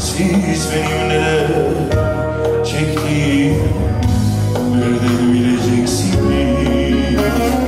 Siz benim neler çektiğimi nereden bileceksiniz?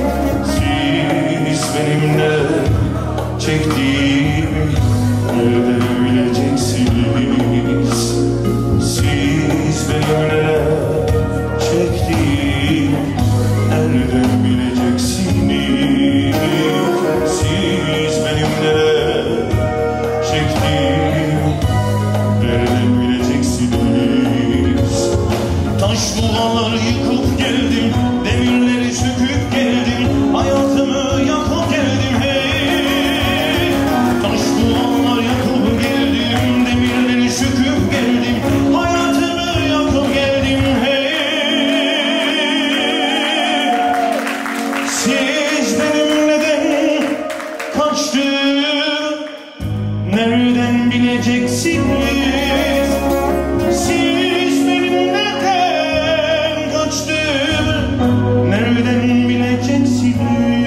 Siz benim neler çektiğimi nereden bileceksiniz? Siz benim neler çektiğimi nereden bileceksiniz? Siz benim neler çektiğimi nereden bileceksiniz? Taş duvarları yıkıp geldim, demirleri söküp geldim, hayatımı yakıp geldim hey. Taş duvarları yakıp geldim, demirleri söküp geldim, hayatımı yakıp geldim hey. Siz benim neden kaçtığımı nereden bileceksiniz? Siz benim neden kaçtığımı nereden bileceksiniz?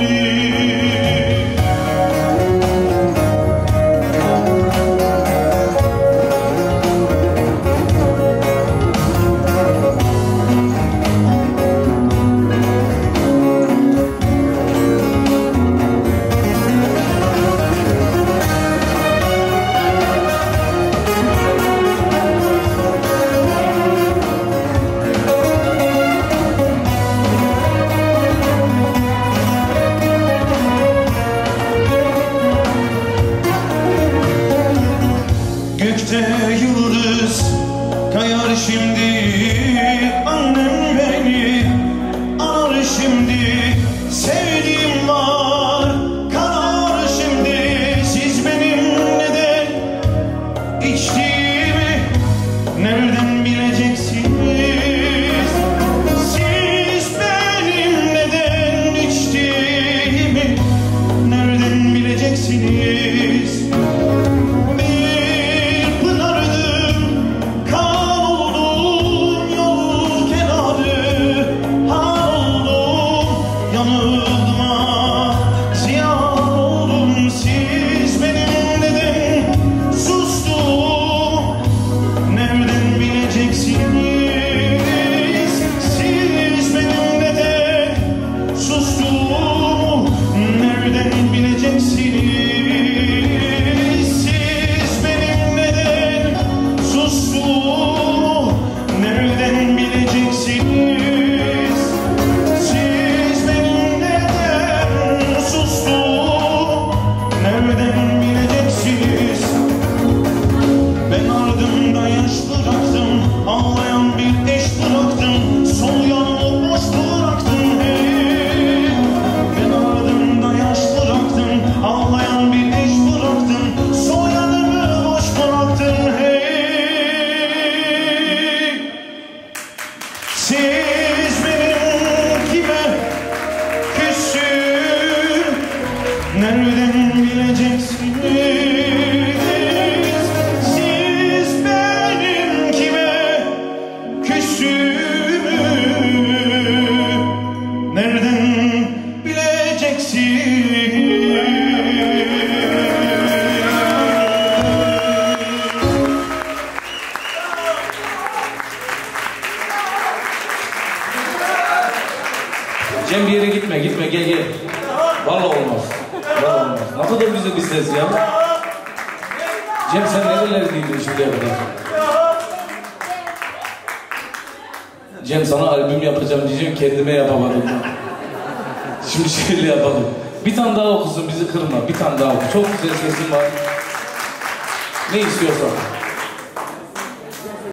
Gökte yıldız kayar şimdi, annem beni arar şimdi, sevdiğim var karar şimdi. Siz benim neden içtiğimi nereden bileceksiniz? Siz benim neden içtiğimi nereden bileceksiniz? Ağlayan bir eş bıraktım, sol yanımı boş bıraktım hey. Ben ardımda yaş bıraktım, ağlayan bir eş bıraktım, sol yanımı boş bıraktım hey. Siz benim kime küstüm nereden bileceksiniz? Nereden bileceksin? Cem bir yere gitme gel. Vallahi olmaz. Ne kadar güzel bir ses ya. Cem sen nerelerdeydin şimdiye kadar? Cem sana albüm yapacağım diyeceğim, kendime yapamadım. Şimdi şöyle yapalım. Bir tane daha okusun, bizi kırma. Bir tane daha oku. Çok güzel sesin var. Ne istiyorsan.